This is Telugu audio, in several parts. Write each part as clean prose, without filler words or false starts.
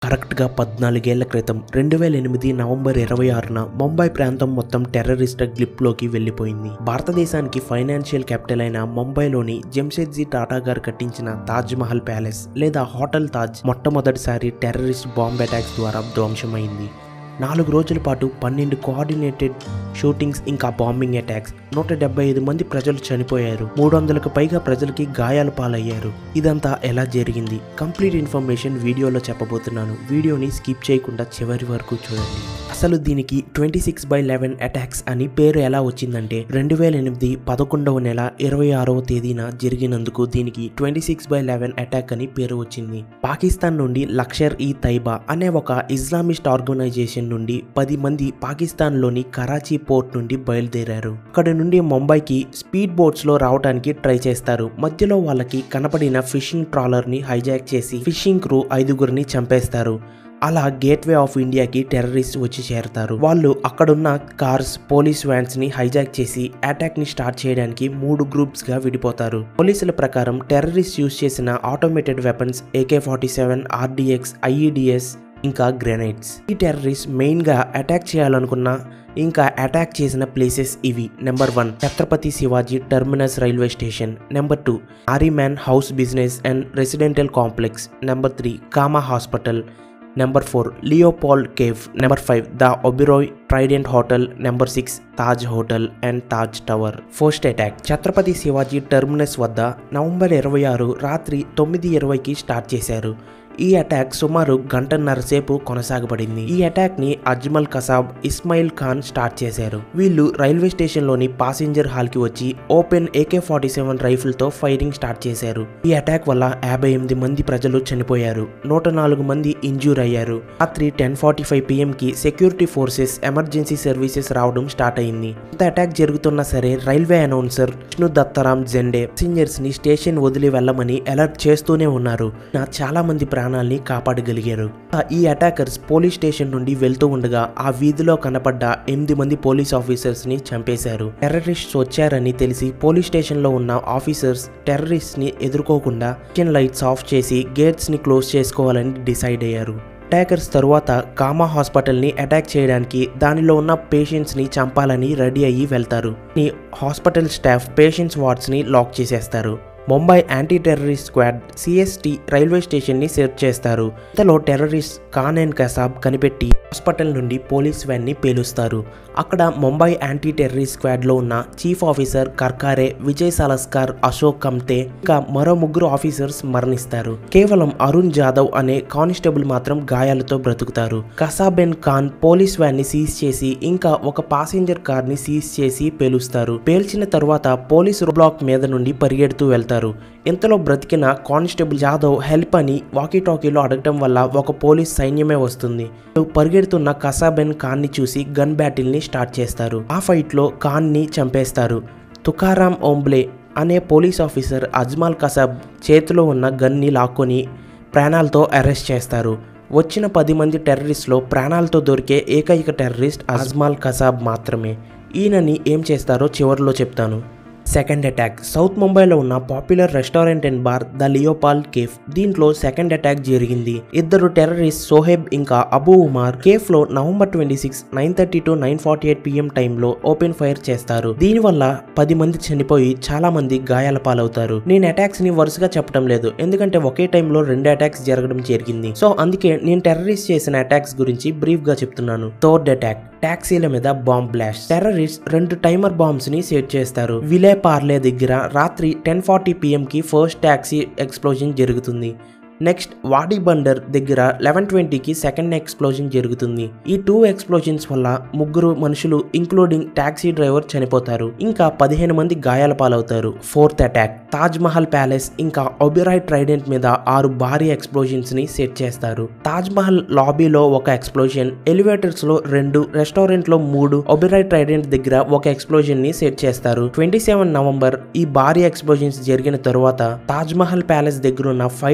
కరెక్ట్గా 14 ఏళ్ల క్రితం 2008 నవంబర్ 26న ముంబై ప్రాంతం మొత్తం టెర్రరిస్ట్ గ్రిప్లోకి వెళ్లిపోయింది. భారతదేశానికి ఫైనాన్షియల్ క్యాపిటల్ అయిన ముంబైలోని జంషెడ్జీ టాటా గారు కట్టించిన తాజ్ మహల్ ప్యాలెస్ లేదా హోటల్ తాజ్ మొట్టమొదటిసారి టెర్రరిస్ట్ బాంబ్ అటాక్స్ ద్వారా ధ్వంసమైంది. 4 రోజుల పాటు 12 కోఆర్డినేటెడ్ షూటింగ్స్ ఇంకా బాంబింగ్ అటాక్స్, 175 మంది ప్రజలు చనిపోయారు, 300కు పైగా ప్రజలకి గాయాల పాలయ్యారు. ఇదంతా ఎలా జరిగింది? కంప్లీట్ ఇన్ఫర్మేషన్ వీడియోలో చెప్పబోతున్నాను. వీడియోని స్కిప్ చేయకుండా చివరి వరకు చూడండి. అసలు దీనికి 26/11 అటాక్స్ అని పేరు ఎలా వచ్చిందంటే 2008 11వ నెల 26వ తేదీన జరిగినందుకు దీనికి 26/11 అటాక్ అని పేరు వచ్చింది. పాకిస్తాన్ నుండి లష్కర్-ఇ-తైబా అనే ఒక ఇస్లామిస్ట్ ఆర్గనైజేషన్ నుండి 10 మంది పాకిస్తాన్లోని కరాచీ పోర్ట్ నుండి బయలుదేరారు. అక్కడి నుండి ముంబైకి స్పీడ్ బోట్స్ లో రావడానికి ట్రై చేస్తారు. మధ్యలో వాళ్ళకి కనపడిన ఫిషింగ్ ట్రాలర్ ని హైజాక్ చేసి ఫిషింగ్ క్రూ 5గురిని చంపేస్తారు. అలా గేట్వే ఆఫ్ ఇండియాకి టెర్రరిస్ట్ వచ్చి చేరతారు. వాళ్ళు అక్కడున్న కార్స్, పోలీస్ వ్యాన్స్ ని హైజాక్ చేసి అటాక్ ని స్టార్ట్ చేయడానికి 3 గ్రూప్స్ గా విడిపోతారు. పోలీసుల ప్రకారం టెర్రరిస్ట్ యూజ్ చేసిన automated weapons AK-47, RDX, IEDs ఇంకా గ్రెనేడ్స్. ఈ టెర్రరిస్ట్ మెయిన్ గా అటాక్ చేయాలనుకున్న ఇంకా అటాక్ చేసిన ప్లేసెస్ ఇవి. Number 1 Chhatrapati Shivaji terminus railway station. Number 2 Nariman house business and residential complex. Number 3 Cama hospital. Number 4 Leopold cafe. Number 5 the Oberoi Trident hotel. Number 6 Taj hotel and Taj tower. First attack Chhatrapati Shivaji terminus వద్ద నవంబర్ 26 రాత్రి 9:20కి స్టార్ట్ చేశారు. ఈ అటాక్ సుమారు గంటన్నర సేపు కొనసాగబడింది. ఈ అటాక్ ని అజ్మల్ కసాబ్, ఇస్మాయిల్ ఖాన్ స్టార్ట్ చేశారు. వీళ్ళు రైల్వే స్టేషన్ లోని పాసింజర్ హాల్ కి వచ్చి ఓపెన్ AK-47 రైఫిల్ తో ఫైరింగ్ స్టార్ట్ చేశారు. ఈ అటాక్ వల్ల 58 మంది ప్రజలు చనిపోయారు, 104 మంది ఇంజూర్ అయ్యారు. రాత్రి 10:45 PM కి సెక్యూరిటీ ఫోర్సెస్, ఎమర్జెన్సీ సర్వీసెస్ రావడం స్టార్ట్ అయింది. ఇంత అటాక్ జరుగుతున్నా సరే railway announcer Vishnu Dattaram Zende passengers ని స్టేషన్ వదిలి వెళ్లమని అలర్ట్ చేస్తూనే ఉన్నారు. చాలా మంది ప్రాణాల్ని కాపాడగలిగారు. ఈ అటాకర్స్ పోలీస్ స్టేషన్ నుండి వెళ్తూ ఉండగా ఆ వీధిలో కనపడ్డ 8 మంది పోలీస్ ఆఫీసర్స్ ని చంపేశారు. టెర్రరిస్ట్స్ వచ్చారని తెలిసి పోలీస్ స్టేషన్ లో ఉన్న ఆఫీసర్స్ టెర్రరిస్ట్ ని ఎదుర్కోకుండా కిచెన్ లైట్స్ ఆఫ్ చేసి గేట్స్ ని క్లోజ్ చేసుకోవాలని డిసైడ్ అయ్యారు. అటాకర్స్ తరువాత కామా హాస్పిటల్ ని అటాక్ చేయడానికి దానిలో ఉన్న పేషెంట్స్ ని చంపాలని రెడీ అయ్యి వెళ్తారు. ఈ హాస్పిటల్ స్టాఫ్ పేషెంట్స్ వార్డ్స్ ని లాక్ చేసేస్తారు. Mumbai anti terrorist squad CST railway station ని సెర్చ్ చేస్తారు. ఇంతలో టెర్రరిస్ట్ ఖాన్ అండ్ కసాబ్ కనిపెట్టి హాస్పిటల్ నుండి పోలీస్ వ్యాన్ ని పేలుస్తారు. అక్కడ ముంబై యాంటీ టెర్రరిస్ట్ స్క్వాడ్ లో ఉన్న చీఫ్ ఆఫీసర్ కర్కారే, విజయ్ సలస్కర్, అశోక్ కమ్తే ఇంకా మరో 3 ఆఫీసర్స్ మరణిస్తారు. కేవలం అరుణ్ జాదవ్ అనే కానిస్టేబుల్ మాత్రం గాయాలతో బ్రతుకుతారు. Kasab and Khan police van ని సీజ్ చేసి ఇంకా ఒక పాసింజర్ కార్ ని సీజ్ చేసి పేలుస్తారు. పేల్చిన తరువాత పోలీసు బ్లాక్ మీద నుండి పరిగెడుతూ వెళ్తారు. ఇంతలో బ్రతికిన కానిస్టేబుల్ జాదవ్ హెల్ప్ అని వాకీటాకీలో అడగటం వల్ల ఒక పోలీస్ సైన్యమే వస్తుంది. పరిగెడుతున్న కసాబ్ అండ్ ఖాన్ ని చూసి గన్ బ్యాటిల్ ని స్టార్ట్ చేస్తారు. ఆ ఫైట్ లో ఖాన్ ని చంపేస్తారు. తుకారాం ఓంబ్లే అనే పోలీస్ ఆఫీసర్ అజ్మల్ కసాబ్ చేతిలో ఉన్న గన్ ని లాక్కొని ప్రాణాలతో అరెస్ట్ చేస్తారు. వచ్చిన 10 మంది టెర్రరిస్ట్ లో ప్రాణాలతో దొరికే ఏకైక టెర్రరిస్ట్ అజ్మల్ కసాబ్ మాత్రమే. ఈయనని ఏం చేస్తారో చివరిలో చెప్తాను. సెకండ్ అటాక్ సౌత్ ముంబైలో ఉన్న popular restaurant and bar the Leopold cafe. దీంట్లో సెకండ్ అటాక్ జరిగింది. 2 టెర్రరిస్ట్ సోహెబ్ ఇంకా అబూ ఉమార్ కేఫ్ లో నవంబర్ 26 9:30 to 9:48 PM టైంలో ఓపెన్ ఫైర్ చేస్తారు. దీనివల్ల 10 మంది చనిపోయి చాలా మంది గాయాల పాలవుతారు. నేను అటాక్స్ ని వరుసగా చెప్పడం లేదు, ఎందుకంటే ఒకే టైంలో 2 అటాక్స్ జరగడం జరిగింది. సో అందుకే నేను టెర్రరిస్ట్ చేసిన అటాక్స్ గురించి బ్రీఫ్ గా చెప్తున్నాను. థర్డ్ అటాక్ టాక్సీల మీద bomb blast. Terrorist 2 timer bombs ని సెట్ చేస్తారు. విలే పార్లే దగ్గర రాత్రి 10:40 PM కి ఫస్ట్ టాక్సీ ఎక్స్ప్లోజన్ జరుగుతుంది. నెక్స్ట్ వాడి బండర్ దగ్గర 11:20కి సెకండ్ ఎక్స్ప్లోజన్ జరుగుతుంది. ఈ 2 ఎక్స్ప్లోజన్స్ వల్ల 3 మనుషులు ఇంక్లూడింగ్ టాక్సీ డ్రైవర్ చనిపోతారు. ఇంకా 15 మంది గాయాల పాలవుతారు. Fourth attack Taj Mahal palace ఇంకా ఒబెరాయ్ ట్రైడెంట్ మీద 6 భారీ ఎక్స్ప్లోజన్స్ ని సెట్ చేస్తారు. తాజ్ మహల్ లాబీలో ఒక ఎక్స్ప్లోజన్, ఎలివేటర్స్ లో 2, రెస్టారెంట్ లో 3, ఒబెరాయ్ ట్రైడెంట్ దగ్గర ఒక ఎక్స్ప్లోజన్ ని సెట్ చేస్తారు. 27 నవంబర్ ఈ భారీ ఎక్స్ప్లోజన్స్ జరిగిన తరువాత తాజ్ మహల్ ప్యాలెస్ దగ్గర ఉన్న ఫైర్ ఫైటర్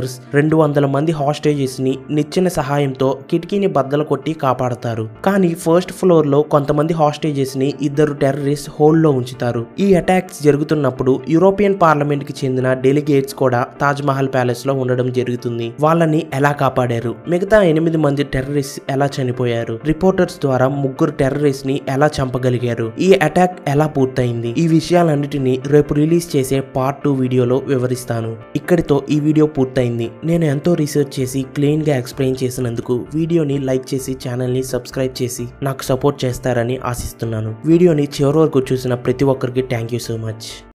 రిపోర్టర్స్ 200 మంది హాస్టేజెస్ ని నిచ్చెన సహాయంతో కిటికీని బద్దలు కొట్టి కాపాడతారు. కానీ ఫస్ట్ ఫ్లోర్ లో కొంతమంది హాస్టేజెస్ ని ఇద్దరు టెర్రరిస్ట్ హోల్డ్ లో ఉంచుతారు. ఈ అటాక్స్ జరుగుతున్నప్పుడు యూరోపియన్ పార్లమెంట్ కి చెందిన డెలిగేట్స్ కూడా తాజ్ మహల్ ప్యాలెస్ లో ఉండడం జరుగుతుంది. వాళ్ళని ఎలా కాపాడారు, మిగతా 8 మంది టెర్రరిస్ట్ ఎలా చనిపోయారు, రిపోర్టర్స్ ద్వారా 3 టెర్రరిస్ట్ ని ఎలా చంపగలిగారు, ఈ అటాక్ ఎలా పూర్తయింది, ఈ విషయాలన్నిటిని రేపు రిలీజ్ చేసే పార్ట్ 2 వీడియోలో వివరిస్తాను. ఇక్కడితో ఈ వీడియో పూర్తయింది. నేను ఎంతో రీసెర్చ్ చేసి క్లీన్ గా ఎక్స్ప్లెయిన్ చేసినందుకు వీడియోని లైక్ చేసి ఛానల్ ని సబ్స్క్రైబ్ చేసి నాకు సపోర్ట్ చేస్తారని ఆశిస్తున్నాను. వీడియోని చివరి వరకు చూసిన ప్రతి ఒక్కరికి థ్యాంక్ యూ సో మచ్.